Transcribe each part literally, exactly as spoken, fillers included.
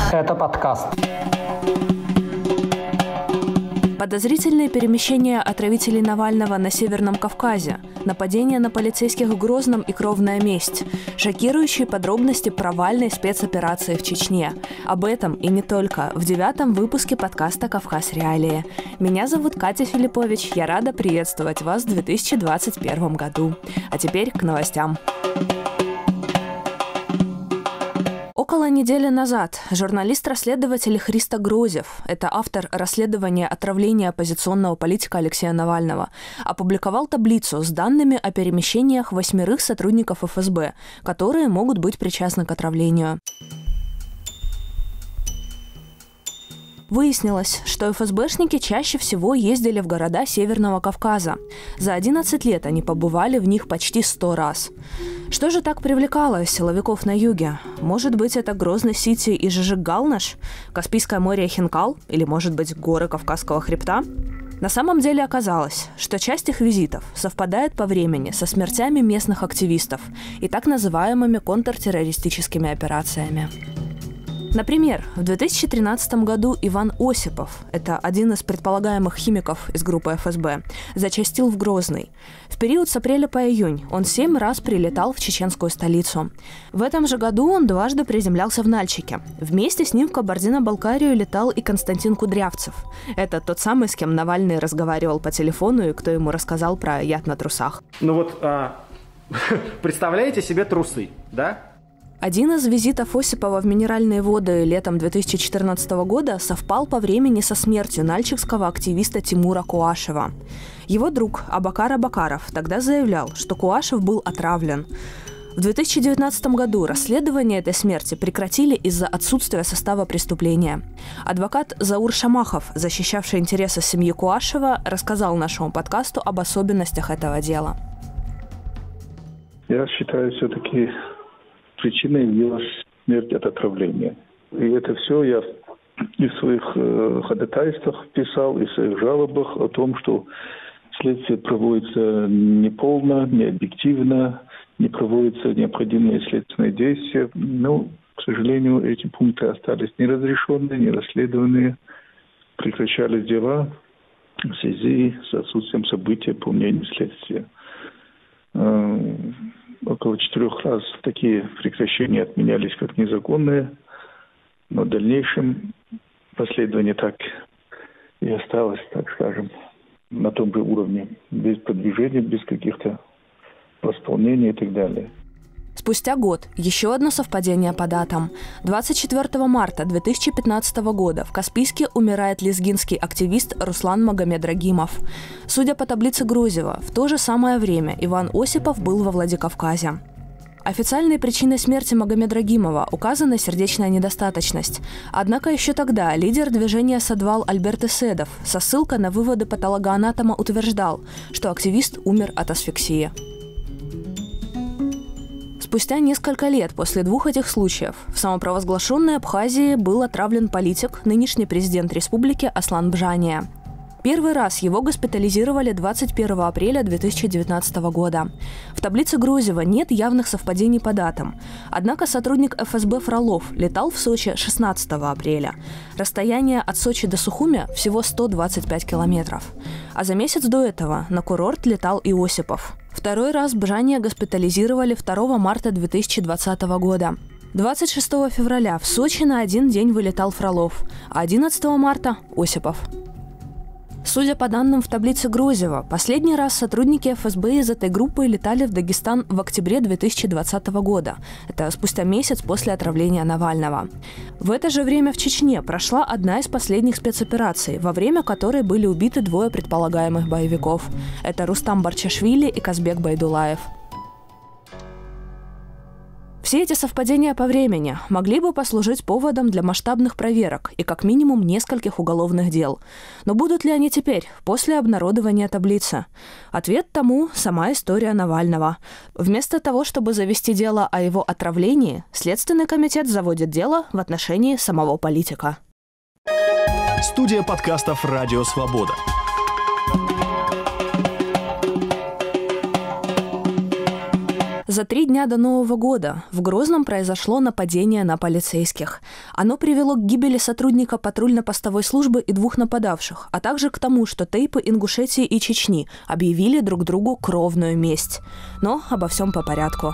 Это подкаст. Подозрительные перемещения отравителей Навального на Северном Кавказе, нападение на полицейских в Грозном и кровная месть, шокирующие подробности провальной спецоперации в Чечне. Об этом и не только в девятом выпуске подкаста «Кавказ. Реалии». Меня зовут Катя Филиппович, я рада приветствовать вас в две тысячи двадцать первом году. А теперь к новостям. Около недели назад журналист-расследователь Христо Грозев, это автор расследования отравления оппозиционного политика Алексея Навального, опубликовал таблицу с данными о перемещениях восьмерых сотрудников эф эс бэ, которые могут быть причастны к отравлению. Выяснилось, что эф эс бэшники чаще всего ездили в города Северного Кавказа. За одиннадцать лет они побывали в них почти сто раз. Что же так привлекало силовиков на юге? Может быть, это Грозный-Сити и Жижик-Галнаш, Каспийское море и Хинкал, или, может быть, горы Кавказского хребта? На самом деле оказалось, что часть их визитов совпадает по времени со смертями местных активистов и так называемыми контртеррористическими операциями. Например, в две тысячи тринадцатом году Иван Осипов, это один из предполагаемых химиков из группы эф эс бэ, зачастил в Грозный. В период с апреля по июнь он семь раз прилетал в чеченскую столицу. В этом же году он дважды приземлялся в Нальчике. Вместе с ним в Кабардино-Балкарию летал и Константин Кудрявцев. Это тот самый, с кем Навальный разговаривал по телефону и кто ему рассказал про яд на трусах. Ну вот, а, представляете себе трусы, да? Один из визитов Осипова в Минеральные воды летом две тысячи четырнадцатого года совпал по времени со смертью нальчикского активиста Тимура Куашева. Его друг Абакар Абакаров тогда заявлял, что Куашев был отравлен. В две тысячи девятнадцатом году расследование этой смерти прекратили из-за отсутствия состава преступления. Адвокат Заур Шамахов, защищавший интересы семьи Куашева, рассказал нашему подкасту об особенностях этого дела. Я считаю, все-таки причиной явилась смерть от отравления. И это все я и в своих э, ходатайствах писал, и в своих жалобах о том, что следствие проводится неполно, необъективно, не проводятся необходимые следственные действия. Но, к сожалению, эти пункты остались неразрешенные, нерасследованные. Прекращались дела в связи с отсутствием события по мнению следствия. Около четырех раз такие прекращения отменялись как незаконные, но в дальнейшем последование так и осталось, так скажем, на том же уровне, без продвижения, без каких-то восполнений и так далее. Спустя год еще одно совпадение по датам. двадцать четвёртого марта две тысячи пятнадцатого года в Каспийске умирает лезгинский активист Руслан Магомедрагимов. Судя по таблице Грозева, в то же самое время Иван Осипов был во Владикавказе. Официальной причиной смерти Магомедрагимова указана сердечная недостаточность. Однако еще тогда лидер движения «Садвал» Альберт Иседов со ссылкой на выводы патологоанатома утверждал, что активист умер от асфиксии. Спустя несколько лет после двух этих случаев в самопровозглашенной Абхазии был отравлен политик, нынешний президент республики Аслан Бжания. Первый раз его госпитализировали двадцать первого апреля две тысячи девятнадцатого года. В таблице Грозева нет явных совпадений по датам. Однако сотрудник эф эс бэ Фролов летал в Сочи шестнадцатого апреля. Расстояние от Сочи до Сухуми всего сто двадцать пять километров. А за месяц до этого на курорт летал и Осипов. Второй раз Бжания госпитализировали второго марта две тысячи двадцатого года. двадцать шестого февраля в Сочи на один день вылетал Фролов, а одиннадцатого марта – Осипов. Судя по данным в таблице Грозева, последний раз сотрудники эф эс бэ из этой группы летали в Дагестан в октябре две тысячи двадцатого года. Это спустя месяц после отравления Навального. В это же время в Чечне прошла одна из последних спецопераций, во время которой были убиты двое предполагаемых боевиков. Это Рустам Барчашвили и Казбек Байдулаев. Все эти совпадения по времени могли бы послужить поводом для масштабных проверок и как минимум нескольких уголовных дел. Но будут ли они теперь, после обнародования таблицы? Ответ тому – сама история Навального. Вместо того, чтобы завести дело о его отравлении, Следственный комитет заводит дело в отношении самого политика. Студия подкастов «Радио Свобода». За три дня до Нового года в Грозном произошло нападение на полицейских. Оно привело к гибели сотрудника патрульно-постовой службы и двух нападавших, а также к тому, что тейпы Ингушетии и Чечни объявили друг другу кровную месть. Но обо всем по порядку.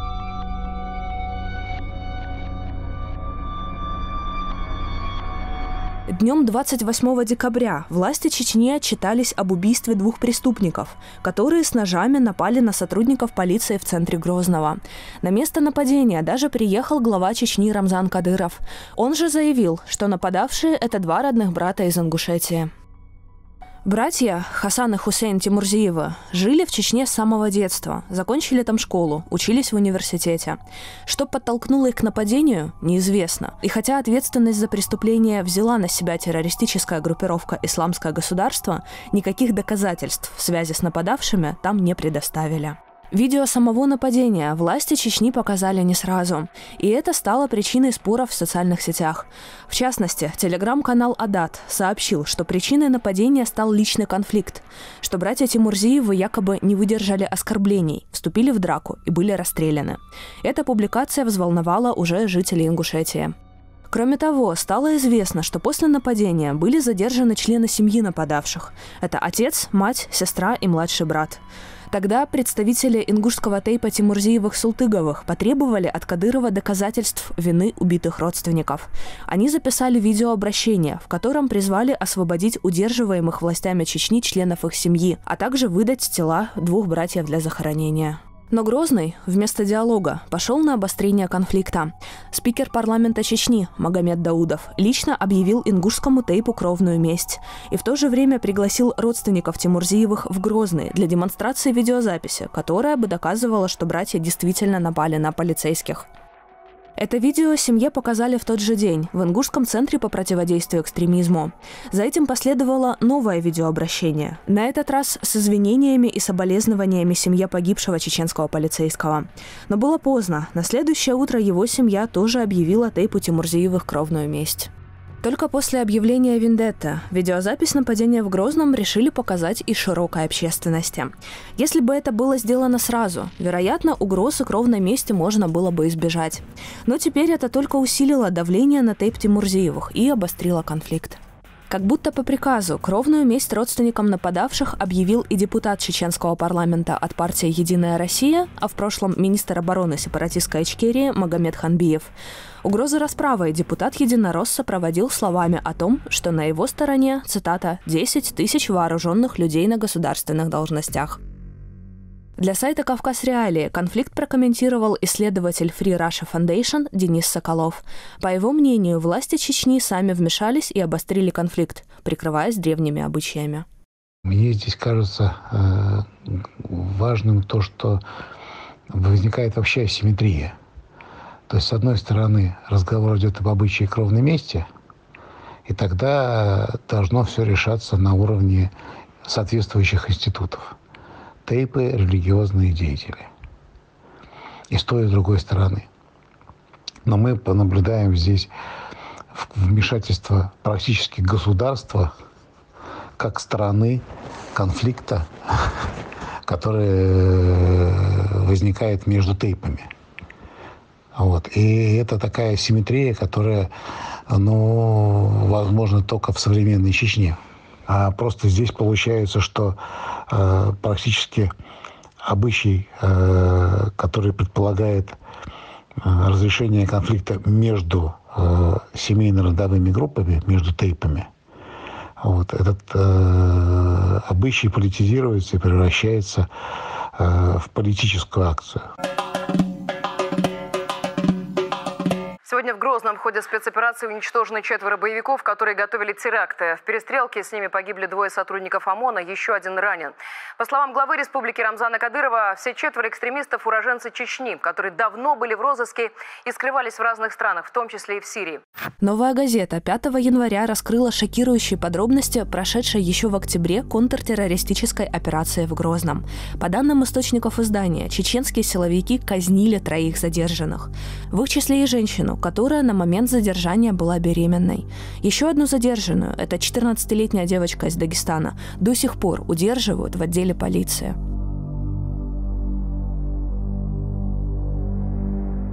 Днем двадцать восьмого декабря власти Чечни отчитались об убийстве двух преступников, которые с ножами напали на сотрудников полиции в центре Грозного. На место нападения даже приехал глава Чечни Рамзан Кадыров. Он же заявил, что нападавшие – это два родных брата из Ингушетии. Братья Хасан и Хусейн Тимурзиевы жили в Чечне с самого детства, закончили там школу, учились в университете. Что подтолкнуло их к нападению, неизвестно. И хотя ответственность за преступление взяла на себя террористическая группировка «Исламское государство», никаких доказательств в связи с нападавшими там не предоставили. Видео самого нападения власти Чечни показали не сразу, и это стало причиной споров в социальных сетях. В частности, телеграм-канал «Адат» сообщил, что причиной нападения стал личный конфликт, что братья Тимурзиевы якобы не выдержали оскорблений, вступили в драку и были расстреляны. Эта публикация взволновала уже жителей Ингушетии. Кроме того, стало известно, что после нападения были задержаны члены семьи нападавших. Это отец, мать, сестра и младший брат. Тогда представители ингушского тейпа Тимурзиевых-Султыговых потребовали от Кадырова доказательств вины убитых родственников. Они записали видеообращение, в котором призвали освободить удерживаемых властями Чечни членов их семьи, а также выдать тела двух братьев для захоронения. Но Грозный вместо диалога пошел на обострение конфликта. Спикер парламента Чечни Магомед Даудов лично объявил ингушскому тейпу кровную месть и в то же время пригласил родственников Тимурзиевых в Грозный для демонстрации видеозаписи, которая бы доказывала, что братья действительно напали на полицейских. Это видео семье показали в тот же день в Ингушском центре по противодействию экстремизму. За этим последовало новое видеообращение, на этот раз с извинениями и соболезнованиями семье погибшего чеченского полицейского. Но было поздно. На следующее утро его семья тоже объявила тейпу Тимурзиевых кровную месть. Только после объявления вендетты видеозапись нападения в Грозном решили показать и широкой общественности. Если бы это было сделано сразу, вероятно, угроз и кровной мести можно было бы избежать. Но теперь это только усилило давление на тейп Тимурзиевых и обострило конфликт. Как будто по приказу кровную месть родственникам нападавших объявил и депутат чеченского парламента от партии «Единая Россия», а в прошлом министр обороны сепаратистской Ичкерии Магомед Ханбиев. Угрозы расправой депутат Единоросса проводил словами о том, что на его стороне, цитата, «десять тысяч вооруженных людей на государственных должностях». Для сайта «Кавказ Реалии» конфликт прокомментировал исследователь Free Russia Foundation Денис Соколов. По его мнению, власти Чечни сами вмешались и обострили конфликт, прикрываясь древними обычаями. Мне здесь кажется э, важным то, что возникает вообще асимметрия. То есть, с одной стороны, разговор идет об обычае кровной мести, и тогда должно все решаться на уровне соответствующих институтов. Тейпы, религиозные деятели. И с той, и с другой стороны. Но мы понаблюдаем здесь вмешательство практически государства как стороны конфликта, который возникает между тейпами. Вот. И это такая асимметрия, которая, ну, возможно, только в современной Чечне. А просто здесь получается, что э, практически обычай, э, который предполагает э, разрешение конфликта между э, семейно-родовыми группами, между тейпами, вот, этот э, обычай политизируется и превращается э, в политическую акцию. Сегодня в Грозном в ходе спецоперации уничтожены четверо боевиков, которые готовили теракты. В перестрелке с ними погибли двое сотрудников ОМОНа, еще один ранен. По словам главы республики Рамзана Кадырова, все четверо экстремистов – уроженцы Чечни, которые давно были в розыске и скрывались в разных странах, в том числе и в Сирии. «Новая газета» пятого января раскрыла шокирующие подробности прошедшей еще в октябре контртеррористической операции в Грозном. По данным источников издания, чеченские силовики казнили троих задержанных. В их числе и женщину, которая на момент задержания была беременной. Еще одну задержанную, это четырнадцатилетняя девочка из Дагестана, до сих пор удерживают в отделе полиции.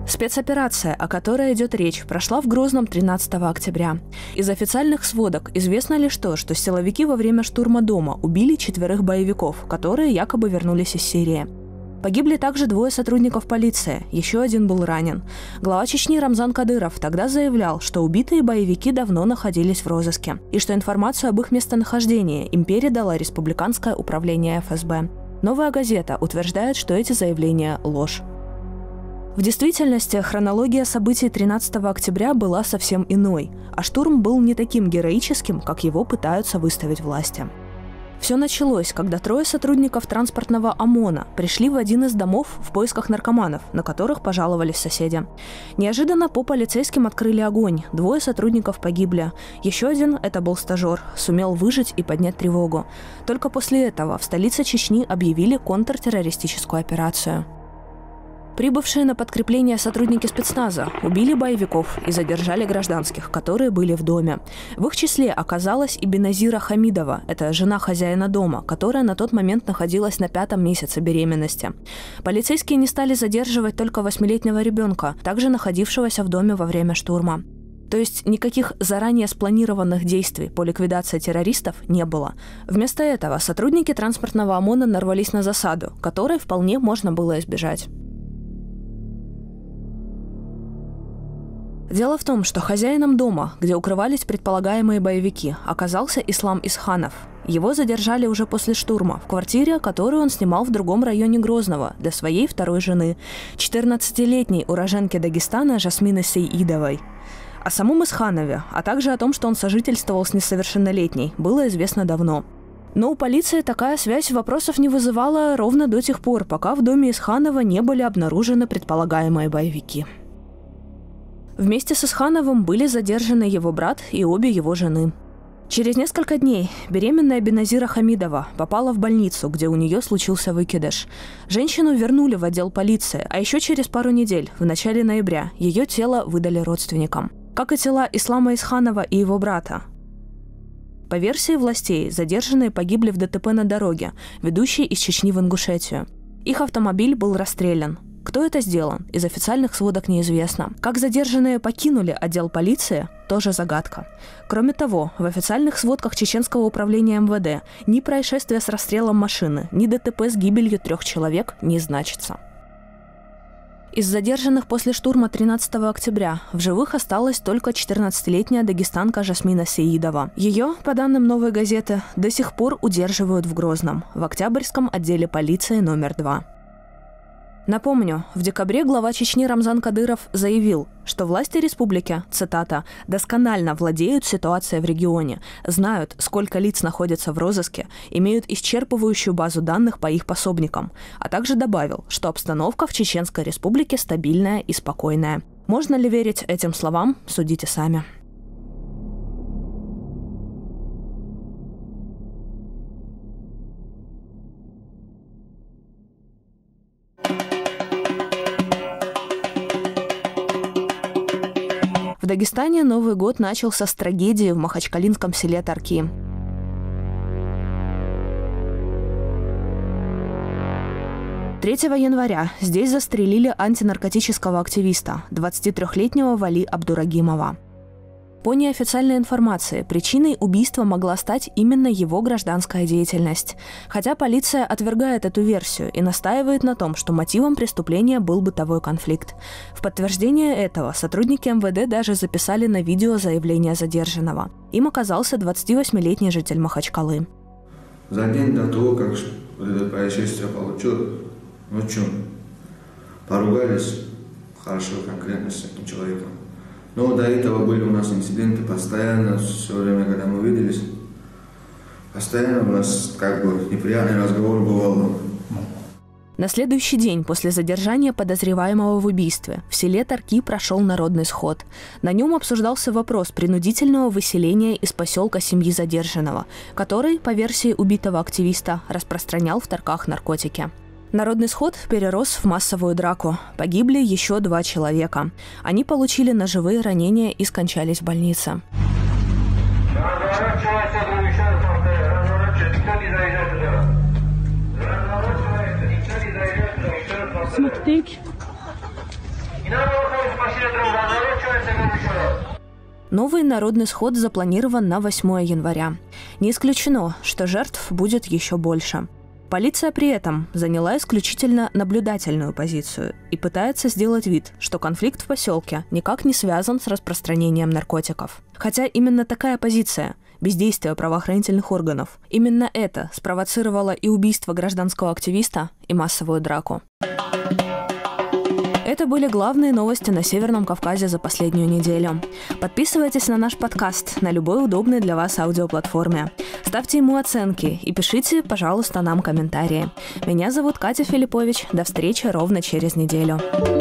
Спецоперация, о которой идет речь, прошла в Грозном тринадцатого октября. Из официальных сводок известно лишь то, что силовики во время штурма дома убили четверых боевиков, которые якобы вернулись из Сирии. Погибли также двое сотрудников полиции, еще один был ранен. Глава Чечни Рамзан Кадыров тогда заявлял, что убитые боевики давно находились в розыске, и что информацию об их местонахождении им передало Республиканское управление эф эс бэ. «Новая газета» утверждает, что эти заявления – ложь. В действительности, хронология событий тринадцатого октября была совсем иной, а штурм был не таким героическим, как его пытаются выставить власти. Все началось, когда трое сотрудников транспортного ОМОНа пришли в один из домов в поисках наркоманов, на которых пожаловались соседи. Неожиданно по полицейским открыли огонь, двое сотрудников погибли. Еще один, это был стажер, сумел выжить и поднять тревогу. Только после этого в столице Чечни объявили контртеррористическую операцию. Прибывшие на подкрепление сотрудники спецназа убили боевиков и задержали гражданских, которые были в доме. В их числе оказалась и Беназира Хамидова, это жена хозяина дома, которая на тот момент находилась на пятом месяце беременности. Полицейские не стали задерживать только восьмилетнего ребенка, также находившегося в доме во время штурма. То есть никаких заранее спланированных действий по ликвидации террористов не было. Вместо этого сотрудники транспортного ОМОНа нарвались на засаду, которой вполне можно было избежать. Дело в том, что хозяином дома, где укрывались предполагаемые боевики, оказался Ислам Исханов. Его задержали уже после штурма в квартире, которую он снимал в другом районе Грозного для своей второй жены, четырнадцатилетней уроженки Дагестана Жасмины Сеидовой. О самом Исханове, а также о том, что он сожительствовал с несовершеннолетней, было известно давно. Но у полиции такая связь вопросов не вызывала ровно до тех пор, пока в доме Исханова не были обнаружены предполагаемые боевики. Вместе с Исхановым были задержаны его брат и обе его жены. Через несколько дней беременная Беназира Хамидова попала в больницу, где у нее случился выкидыш. Женщину вернули в отдел полиции, а еще через пару недель, в начале ноября, ее тело выдали родственникам. Как и тела Ислама Исханова и его брата. По версии властей, задержанные погибли в дэ тэ пэ на дороге, ведущей из Чечни в Ингушетию. Их автомобиль был расстрелян. Кто это сделал, из официальных сводок неизвестно. Как задержанные покинули отдел полиции, тоже загадка. Кроме того, в официальных сводках Чеченского управления эм вэ дэ ни происшествия с расстрелом машины, ни дэ тэ пэ с гибелью трех человек не значится. Из задержанных после штурма тринадцатого октября в живых осталась только четырнадцатилетняя дагестанка Жасмина Сеидова. Ее, по данным «Новой газеты», до сих пор удерживают в Грозном, в Октябрьском отделе полиции номер два. Напомню, в декабре глава Чечни Рамзан Кадыров заявил, что власти республики, цитата, «досконально владеют ситуацией в регионе, знают, сколько лиц находится в розыске, имеют исчерпывающую базу данных по их пособникам», а также добавил, что обстановка в Чеченской республике стабильная и спокойная. Можно ли верить этим словам, судите сами. В Дагестане Новый год начался с трагедии в махачкалинском селе Тарки. третьего января здесь застрелили антинаркотического активиста, двадцатитрёхлетнего Вали Абдурагимова. По неофициальной информации, причиной убийства могла стать именно его гражданская деятельность. Хотя полиция отвергает эту версию и настаивает на том, что мотивом преступления был бытовой конфликт. В подтверждение этого сотрудники эм вэ дэ даже записали на видео заявление задержанного. Им оказался двадцативосьмилетний житель Махачкалы. За день до того, как это происшествие получилось, ну что, поругались хорошо, конкретно с этим человеком. Но до этого были у нас инциденты постоянно, все время, когда мы виделись, постоянно у нас как бы неприятный разговор бывал. На следующий день после задержания подозреваемого в убийстве в селе Тарки прошел народный сход. На нем обсуждался вопрос принудительного выселения из поселка семьи задержанного, который, по версии убитого активиста, распространял в Тарках наркотики. Народный сход перерос в массовую драку. Погибли еще два человека. Они получили ножевые ранения и скончались в больнице. Новый народный сход запланирован на восьмое января. Не исключено, что жертв будет еще больше. Полиция при этом заняла исключительно наблюдательную позицию и пытается сделать вид, что конфликт в поселке никак не связан с распространением наркотиков. Хотя именно такая позиция, бездействие правоохранительных органов, именно это спровоцировало и убийство гражданского активиста, и массовую драку. Это были главные новости на Северном Кавказе за последнюю неделю. Подписывайтесь на наш подкаст на любой удобной для вас аудиоплатформе. Ставьте ему оценки и пишите, пожалуйста, нам комментарии. Меня зовут Катя Филиппович. До встречи ровно через неделю.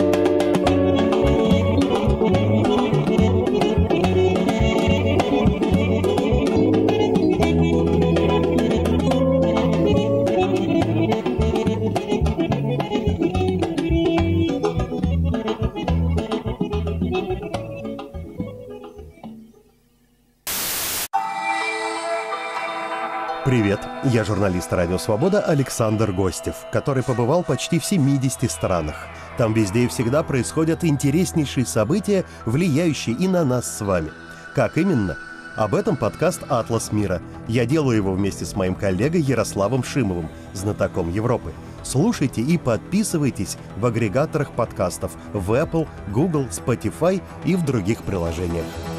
Привет, я журналист «Радио Свобода» Александр Гостев, который побывал почти в семидесяти странах. Там везде и всегда происходят интереснейшие события, влияющие и на нас с вами. Как именно? Об этом подкаст «Атлас мира». Я делаю его вместе с моим коллегой Ярославом Шимовым, знатоком Европы. Слушайте и подписывайтесь в агрегаторах подкастов в Apple, Google, Spotify и в других приложениях.